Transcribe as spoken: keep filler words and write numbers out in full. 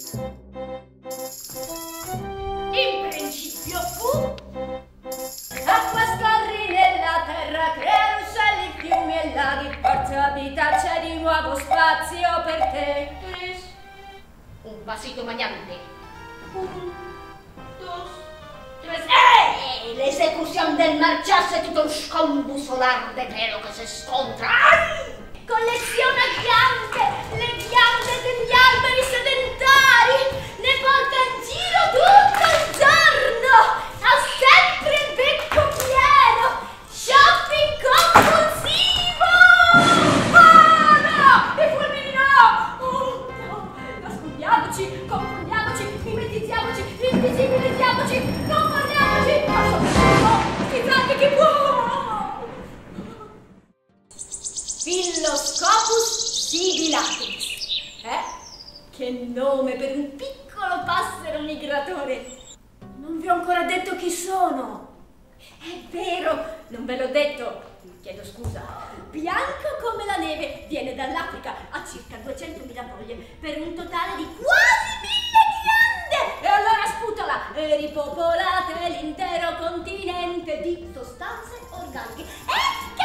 In principio fu acqua scorri nella terra, creare uccelli, fiumi e laghi, forza vita, c'è di nuovo spazio per te. Tres. Un pasito mañante. Un, dos, tres. ¡Eh! L'esecuzione del marciasse è tutto un scombusolar de pelo che si scontra. Ai! Colleziona ghiande, le ghiande degli alberi sedentari, ne porta in giro tutto il giorno, ha sempre il becco pieno, shopping compulsivo! Ah no, i fulmini no! Oh no, nascondiamoci, confondiamoci, mimetizziamoci, invisibilizziamoci, non parliamoci, ma soprattutto schizzate chi può! Philoscopus sibilatus. Eh? Che nome per un piccolo passero migratore. Non vi ho ancora detto chi sono. È vero, non ve l'ho detto. Chiedo scusa. Bianco come la neve, viene dall'Africa, ha circa duecentomila foglie, per un totale di quasi mille ghiande. E allora sputala e ripopolate l'intero continente di sostanze organiche. E